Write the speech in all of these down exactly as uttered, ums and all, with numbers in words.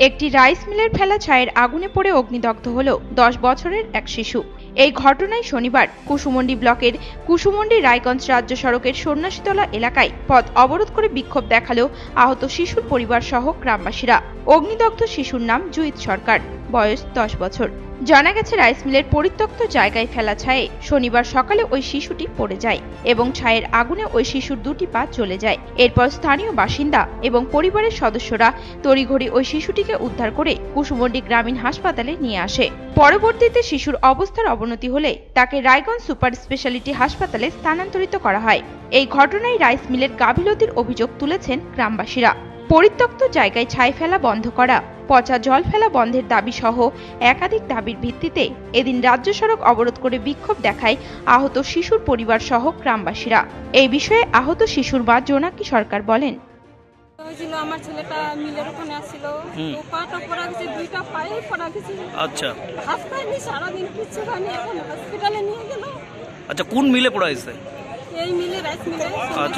একটি রাইস মিলের ফেলা ছাইয়ের আগুনে পড়ে অগ্নিদগ্ধ হল দশ বছরের এক শিশু। এই ঘটনায় শনিবার কুসুমন্ডি ব্লকের কুসুমন্ডি রায়গঞ্জ রাজ্য সড়কের সন্ন্যাসীতলা এলাকায় পথ অবরোধ করে বিক্ষোভ দেখালো আহত শিশুর পরিবার সহ গ্রামবাসীরা। অগ্নিদগ্ধ শিশুর নাম জুইত সরকার, বয়স দশ বছর। জানা গেছে, রাইস মিলের পরিত্যক্ত জায়গায় ফেলা ছায়ে শনিবার সকালে ওই শিশুটি পড়ে যায় এবং ছায়ের আগুনে ওই শিশুর দুটি পা জ্বলে যায়। এরপর স্থানীয় বাসিন্দা এবং পরিবারের সদস্যরা তড়িঘড়ি ওই শিশুটিকে উদ্ধার করে কুসুমন্ডি গ্রামীণ হাসপাতালে নিয়ে আসে। পরবর্তীতে শিশুর অবস্থার অবনতি হলে তাকে রায়গঞ্জ সুপার স্পেশালিটি হাসপাতালে স্থানান্তরিত করা হয়। এই ঘটনায় রাইস মিলের গাফিলতির অভিযোগ তুলেছেন গ্রামবাসীরা। পরিত্যক্ত জায়গায় ছাই ফেলা বন্ধ করা, পচা জল ফেলা বন্ধের দাবি সহ একাধিক দাবির ভিত্তিতে এদিন রাজ্য সড়ক অবরোধ করে বিক্ষোভ দেখায় আহত শিশুর পরিবার সহ গ্রামবাসীরা। এই বিষয়ে আহত শিশুর মা জোনাকি সরকার বলেন, আমার ছেলেটা মিলের ওখানে আসছিল, তো পাটা পড়া গেছে, দুইটা পায়ে পড়া গেছে। আচ্ছা, হাসপাতালে সারাদিন কিছু হয়নি, এখন হসপিটালে নিয়ে গেল। আচ্ছা, কোন মিলে পড়া গেছে? এই মিলে, রাইস মিলে। আচ্ছা,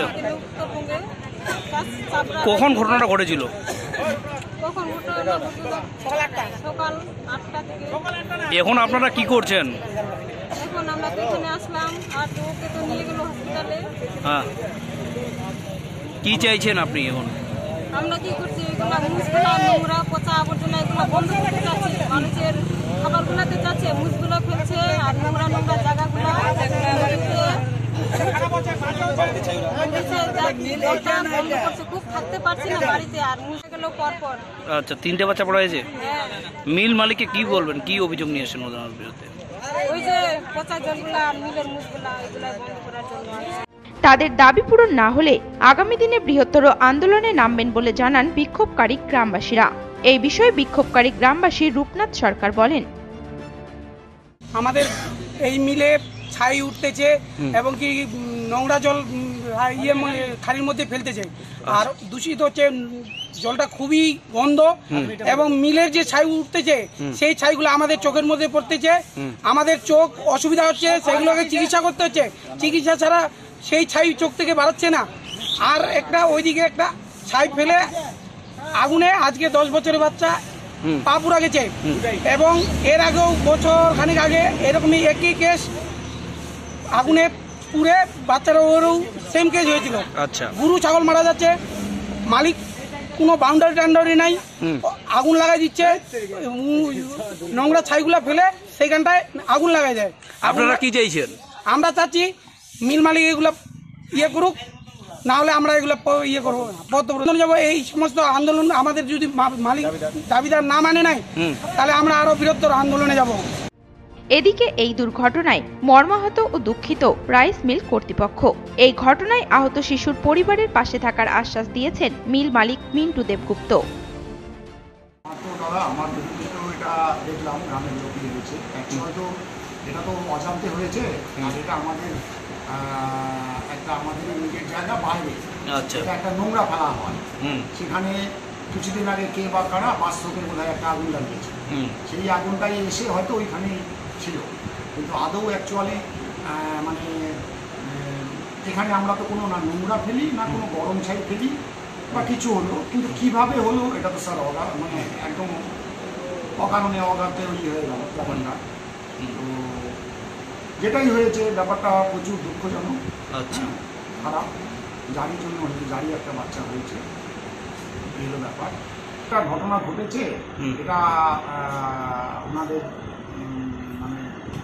কখন ঘটনাটা ঘটেছিল? কখন ঘটনা? সকাল আটটা থেকে। এখন আপনারা কি করছেন? এখন আমরা এখানে আসলাম, আর ওকে তো নিয়ে গেল হসপিটালে। হ্যাঁ, কি চাইছেন আপনি এখন? আমরা কি করছি, এগুলা মুসগুলা নোংরা পচা আবর্জনা এগুলো বন্ধ করতে চাচ্ছি। মানুষের খাবারগুলাতে চাচ্ছে, মুসগুলো ফেলছে আর নোংরা নোংরা জায়গাগুলো খুব থাকতে পারছি না বাড়িতে, আর মুছে গেল পর পর। আচ্ছা, তিনটে বাচ্চা পড়া হয়েছে। মিল মালিককে কি বলবেন, কি অভিযোগ নিয়ে এসেছেন ওনার বিরুদ্ধে? ওই যে পচা জলগুলা আর মিলের মুসগুলা এগুলা বন্ধ করার জন্য। তাদের দাবি পূরণ না হলে আগামী দিনে বৃহত্তর আন্দোলনে নামবেন বলে জানান বিক্ষোভকারী গ্রামবাসীরা। এই বিষয়ে বিক্ষোভকারী গ্রামবাসী রূপনাথ সরকার বলেন, আমাদের এই মিলে ছাই উঠতেছে এবং কি নোংরা জল ইয়ে খাড়ির মধ্যে ফেলতেছে, আর দূষিত হচ্ছে জলটা খুবই গন্ধ, এবং মিলের যে ছাই উঠতেছে সেই ছাইগুলো আমাদের চোখের মধ্যে পড়তেছে। আমাদের চোখ অসুবিধা হচ্ছে, সেগুলোকে চিকিৎসা করতে হচ্ছে। চিকিৎসা ছাড়া সেই ছাই চোখ থেকে বাড়াচ্ছে না। আর একটা ওইদিকে একটা ছাই ফেলে আগুনে আজকে দশ বছরের বাচ্চা পা পুরা গেছে, এবং এর আগেও বছর খানিক আগে এরকমই একই কেস আগুনে পুড়ে বাচ্চারা ওরও সেম কেস হয়েছিল। আচ্ছা, গরু ছাগল মারা যাচ্ছে, মালিক কোনো বাউন্ডারি টাউন্ডারি নাই, আগুন লাগাই দিচ্ছে, নোংরা ছাইগুলা ফেলে সেইখানটায় আগুন লাগাই দেয়। আপনারা কি চাইছেন? আমরা চাচ্ছি মিল মালিক এগুলো ইয়ে করুক, না হলে আমরা এগুলো ইয়ে করবো না, যাবো। এই সমস্ত আন্দোলন আমাদের যদি মালিক দাবিদার না মানে নাই, তাহলে আমরা আরো বৃহত্তর আন্দোলনে যাব। এদিকে এই দুর্ঘটনায় মর্মাহত ও দুঃখিত রাইস মিল কর্তৃপক্ষ। এই ঘটনায় আহত শিশুর পরিবারের পাশে থাকার আশ্বাস দিয়েছেন মিল মালিক মিন্টু দেবগুপ্ত। আমার এটা দেখলাম গ্রামের লোক হয়েছে, হয়তো এটা তো অজান্তে হয়েছে, এটা আমাদের একটা আমাদের নিজের জায়গা বাইরে একটা নোংরা ফেলা হয়, সেখানে কিছুদিন আগে কে বা কারা বাস্তবের বোধহয় একটা আগুন লাগিয়েছে। সেই আগুনটাই এসে হয়তো ওইখানেই ছিল, কিন্তু আদৌ অ্যাকচুয়ালি মানে এখানে আমরা তো কোনো না নোংরা ফেলি, না কোনো গরম ছাই ফেলি বা কিছু হলো, কিন্তু কিভাবে হলো এটা তো স্যার অগা মানে একদম অকারণে অগাধে ইয়ে হয়ে গেল ব্যাপারটা। তো যেটাই হয়েছে ব্যাপারটা প্রচুর দুঃখজনক। আচ্ছা, খারাপ জারির জন্য হয়েছে, জারি একটা বাচ্চা হয়েছে, এই হলো ব্যাপার। একটা ঘটনা ঘটেছে, এটা ওনাদের মানে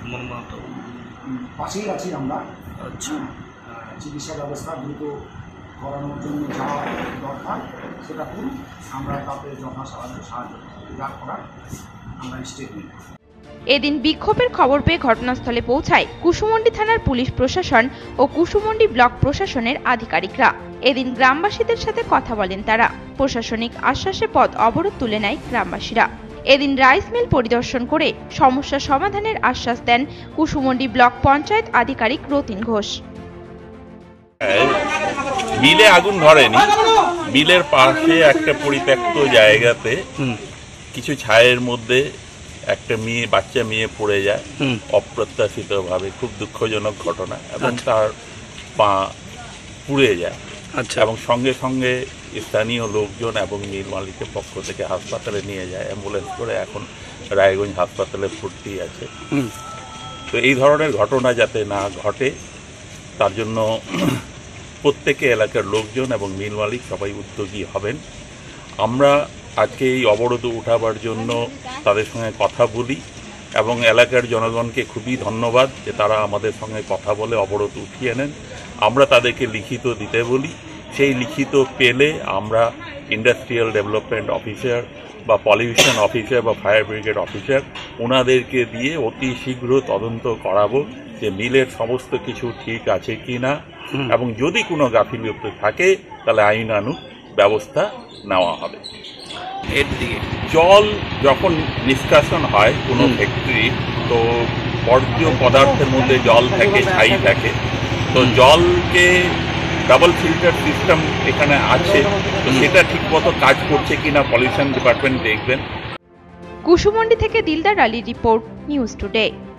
পাশেই আছি আমরা। আচ্ছা, চিকিৎসা ব্যবস্থা দ্রুত করানোর জন্য যা দরকার সেটা করুন, আমরা তাতে যথা সাহায্য সাহায্য যা করার আমরা স্টেপ নিই। এদিন বিক্ষোভের খবর পেয়ে ঘটনাস্থলে পৌঁছায় কুসুমন্ডি থানার পুলিশ প্রশাসন ও কুসুমন্ডি ব্লক প্রশাসনের আধিকারিকরা। এদিন গ্রামবাসীদের সাথে কথা বলেন তারা। প্রশাসনিক আশ্বাসে পথ অবরোধ তুলে নেয় গ্রামবাসীরা। এদিন রাইস মিল পরিদর্শন করে সমস্যা সমাধানের আশ্বাস দেন কুসুমন্ডি ব্লক পঞ্চায়েত আধিকারিক রতিন ঘোষ। মিলে আগুন ধরেনি, মিলের পাশে একটা পরিত্যক্ত জায়গাতে কিছু ছায়ের মধ্যে একটা মেয়ে বাচ্চা মেয়ে পড়ে যায় অপ্রত্যাশিত ভাবে, খুব দুঃখজনক ঘটনা, এবং তার পা পুড়ে যায়। আচ্ছা। এবং সঙ্গে সঙ্গে স্থানীয় লোকজন এবং মিল মালিকের পক্ষ থেকে হাসপাতালে নিয়ে যায়, অ্যাম্বুলেন্স করে এখন রায়গঞ্জ হাসপাতালে ভর্তি আছে। তো এই ধরনের ঘটনা যাতে না ঘটে তার জন্য প্রত্যেকে এলাকার লোকজন এবং মিল মালিক সবাই উদ্যোগী হবেন। আমরা আজকে এই অবরোধ উঠাবার জন্য তাদের সঙ্গে কথা বলি এবং এলাকার জনগণকে খুবই ধন্যবাদ যে তারা আমাদের সঙ্গে কথা বলে অবরোধ উঠিয়ে নেন। আমরা তাদেরকে লিখিত দিতে বলি, সেই লিখিত পেলে আমরা ইন্ডাস্ট্রিয়াল ডেভেলপমেন্ট অফিসার বা পলিউশন অফিসার বা ফায়ার ব্রিগেড অফিসার ওনাদেরকে দিয়ে অতি শীঘ্র তদন্ত করাবো যে মিলের সমস্ত কিছু ঠিক আছে কি না, এবং যদি কোনো গাফিলতি থাকে তাহলে আইনানুগ ব্যবস্থা নেওয়া হবে। এর দিকে জল যখন নিষ্কাশন হয় কোনো ফ্যাক্টরি, তো বর্জ্য পদার্থের মধ্যে জল থাকে, ছাই থাকে, তো জলকে ডাবল ফিল্টার সিস্টেম এখানে আছে, তো সেটা ঠিকমতো কাজ করছে কিনা পলিউশন ডিপার্টমেন্ট দেখবেন। কুসুমন্ডি থেকে দিলদার আলীর রিপোর্ট, নিউজ টুডে।